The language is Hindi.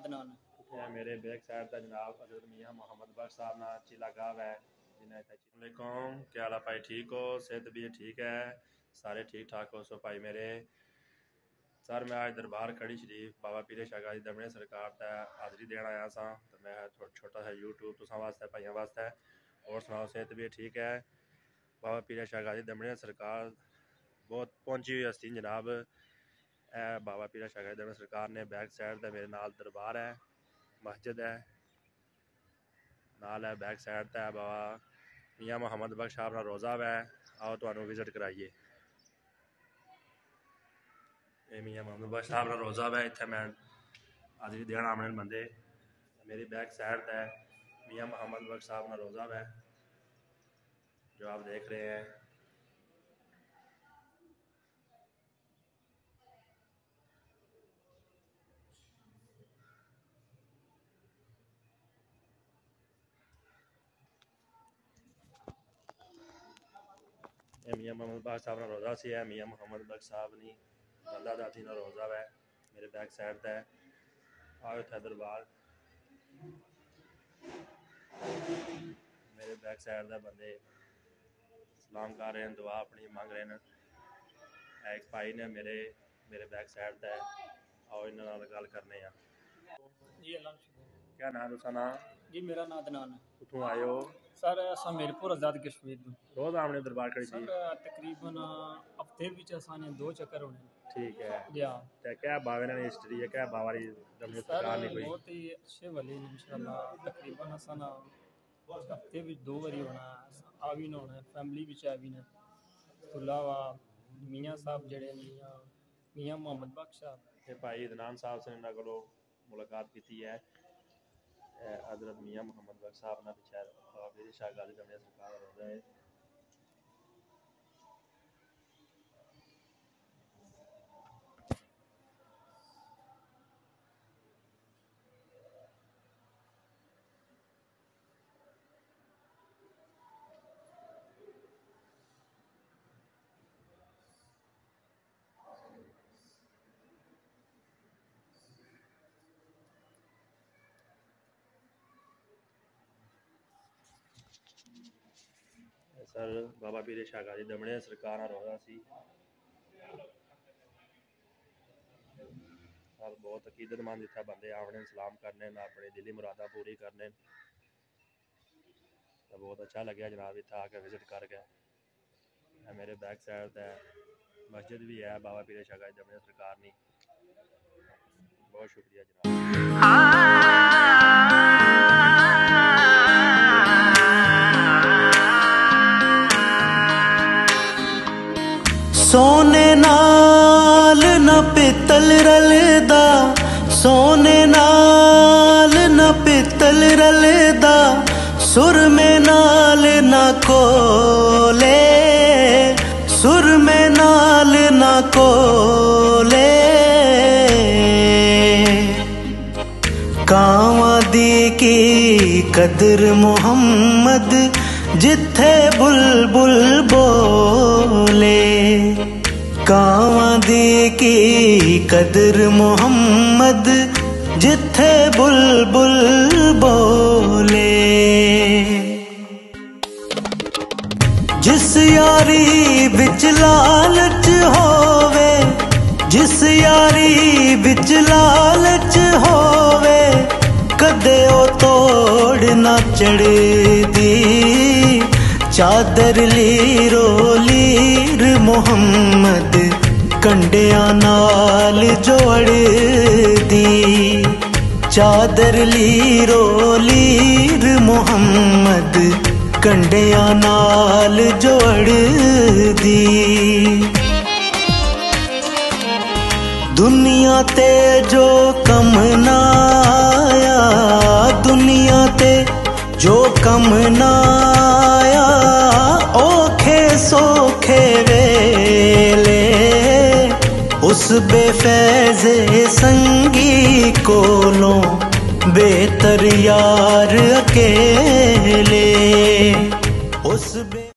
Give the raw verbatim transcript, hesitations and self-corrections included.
अदनान है मेरे बैक साइड का जनाब हज़रत मियाँ मोहम्मद बख्श साहब ना चिला गाँव है जिन्हें क्या हाल भाई ठीक हो सेहत भी ठीक है सारे ठीक ठाक हो सो भाई मेरे सर मैं आज दरबार खड़ी शरीफ बाबा पीरे शाह गाजी दमने सरकार का हाज़री देना आया सा तो मैं छोटा सा यूट्यूब तुसा वास्ते भाइयों वास्ते और सुनाओ सेहत भी ठीक है बाबा पीरे शाह गाजी दमने सरकार बहुत पहुंची हुई हस्ती जनाब ए बाबा पीरा शाह गाजी दमने सरकार ने बैक साइड का मेरे नाल दरबार है मस्जिद है नाल है बैक साइड है बाबा मियाँ मोहम्मद बख्श साहब ना रोज़ा है आओ तो विजिट कराइए मियाँ मोहम्मद बख्श साहब ना रोज़ा है इतने मैं हाज़री देना आने बंदे मेरी बैक साइड है मियाँ मोहम्मद बख्श साहब ना रोज़ा है जो आप देख रहे हैं मियाँ मोहम्मद बख्श साहब ना रोज़ा से है मियाँ मोहम्मद बख्श साहब नहीं बंदा दादी ना रोज़ा है मेरे बैक साइड है आओ था दरबार मेरे बैक साइड का बंदे सलाम कर रहे हैं दुआ अपनी मांग रहे हैं एक भाई ने मेरे मेरे बैक साइड है आओ इन्होंने गल करने हैं जी अल्लाह क्या नाम तुसा नाम जी मेरा नाम अदनान है उठूँ आए हो सर असा मीरपुर आज़ाद कश्मीर तो रोज़ आमने दरबार खड़ी सर तकरीबन हफ्ते विच असाने दो चक्कर होने ठीक है या ते क्या बाबे ने हिस्ट्री है क्या बाबा री दमने सरकार ने कोई बहुत ही अच्छे वली इंशाल्लाह तकरीबन असाना हफ्ते विच दो बारी होना आ भी होना फैमिली विच आ भी ने तो अलावा मियाँ साहब जड़े मियाँ मियाँ मोहम्मद बख्श साहब ये भाई अदनान साहब से इन्होंने को मुलाकात की है हज़रत मियाँ मोहम्मद बख्श साहब ना पिछले बाबा पीरे शाह गाजी दमने सरकार रोज़ा है सर बाबा पीरे शाह गाजी दमने सरकार ना रोज़ा सी सर बहुत अकीदतमंद इतना बंदे आवने सलाम करने अपनी दिली मुरादा पूरी करने तो बहुत अच्छा लगे जनाब इतना आके विजिट करके मेरे बैक साइड है मस्जिद भी है बाबा पीरे शाह गाजी दमने सरकार ने बहुत शुक्रिया जनाब सोने नाल न पित्तल रलदा सोने नाल न पित्तल रलदा सुर में नाल न कोले सुर में नाल न कोले कावां दी की कदर मुहम्मद जिथे बुलबुल बोले कावां दी की कदर मुहम्मद जिथे बुलबुल बोले जिस यारी बिच लालच होवे जिस यारी बिच लालच होवे कदे ओ तोड़ ना चढ़दी चादर लीरो लीर मुहम्मद कंडिया नाल जोड़ दी चादर लीरो लीर मुहम्मद कंडिया नाल जोड़ दी दुनिया ते जो कम ना आया दुनिया ते जो कम ना आया औखे सोखे वेले उस बेफैज़े संगी कोलों बेहतर यार अकेले उस बे